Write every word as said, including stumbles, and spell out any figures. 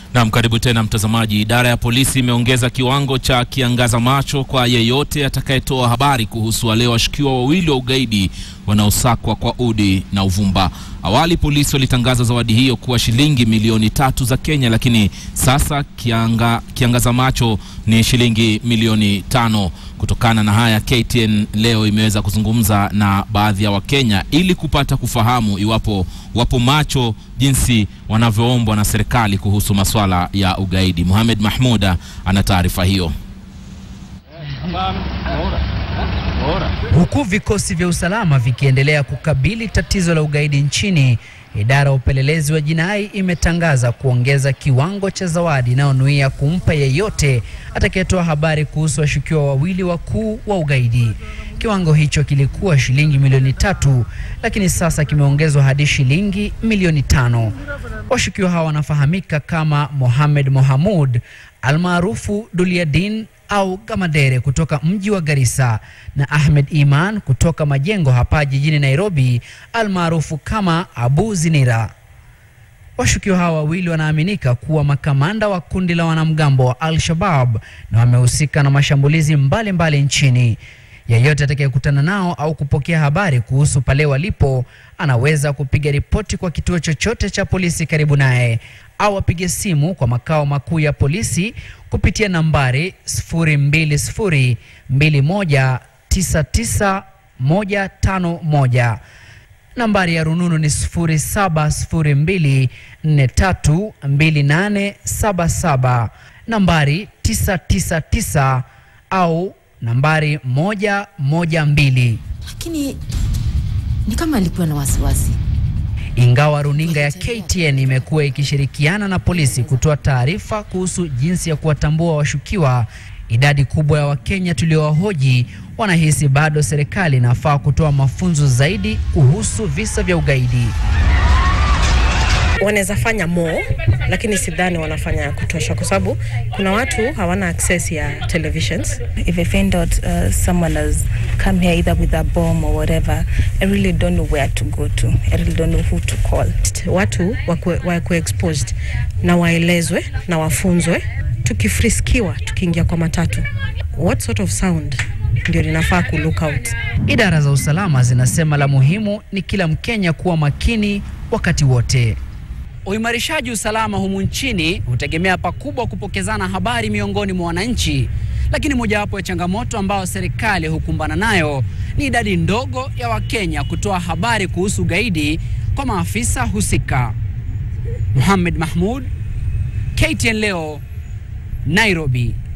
Naam, karibu tena mtazamaji. Idara ya polisi imeongeza kiwango cha kiangaza macho kwa yeyote atakayetoa habari kuhusu wale washukiwa wawili wa ugaidi wanaosakwa kwa udi na uvumba. Awali polisi walitangaza zawadi hiyo kuwa shilingi milioni tatu za Kenya, lakini sasa kianga, kiangaza macho ni shilingi milioni tano. Kutokana na haya, K T N leo imeweza kuzungumza na baadhi ya Wakenya ili kupata kufahamu iwapo wapo macho jinsi wanavyoombwa na serikali kuhusu masuala ya ugaidi. Mohamed Mahmuda ana taarifa hiyo. Huku vikosi vya usalama vikiendelea kukabili tatizo la ugaidi nchini, idara ya upelelezi wa jinai imetangaza kuongeza kiwango cha zawadi inayonuia kumpa yeyote atakayetoa habari kuhusu washukiwa wawili wakuu wa ugaidi. Kiwango hicho kilikuwa shilingi milioni tatu, lakini sasa kimeongezwa hadi shilingi milioni tano. Washukiwa hawa wanafahamika kama Mohamed Mohamud almaarufu Duliadin au Gamadere kutoka mji wa Garissa na Ahmed Iman kutoka Majengo hapa jijini Nairobi almaarufu kama Abu Zinira. Washukiwa hawa wawili wanaaminika kuwa makamanda wa kundi la wanamgambo wa Al-Shabaab na wamehusika na mashambulizi mbalimbali mbali nchini. Yeyote atakayekutana nao au kupokea habari kuhusu pale walipo anaweza kupiga ripoti kwa kituo chochote cha polisi karibu naye au apige simu kwa makao makuu ya polisi kupitia nambari sifuri mbili sifuri mbili moja tisa tisa moja tano moja. Nambari ya rununu ni sifuri saba sifuri mbili nne tatu mbili nane saba saba, nambari tisa tisa tisa au nambari moja moja mbili. Lakini ni kama alikuwa na wasiwasi. Ingawa runinga ya K T N imekuwa ikishirikiana na polisi kutoa taarifa kuhusu jinsi ya kuwatambua washukiwa, idadi kubwa ya Wakenya tuliowahoji wanahisi bado serikali inafaa kutoa mafunzo zaidi kuhusu visa vya ugaidi. Wanaweza fanya more, lakini sidhani wanafanya kutosha kwa sababu kuna watu hawana access ya televisions. If I find out uh, someone has come here either with a bomb or whatever, I really don't know where to go to. I really don't know who to call. Watu wakuwe exposed na waelezwe na wafunzwe. Tukifriskiwa tukiingia kwa matatu, what sort of sound ndio linafaa ku look out. Idara za usalama zinasema la muhimu ni kila Mkenya kuwa makini wakati wote. Uimarishaji usalama humu nchini hutegemea pakubwa kupokezana habari miongoni mwa wananchi, lakini mojawapo ya changamoto ambao serikali hukumbana nayo ni idadi ndogo ya Wakenya kutoa habari kuhusu gaidi kwa maafisa husika. Mohamed Mahmud, K T N leo, Nairobi.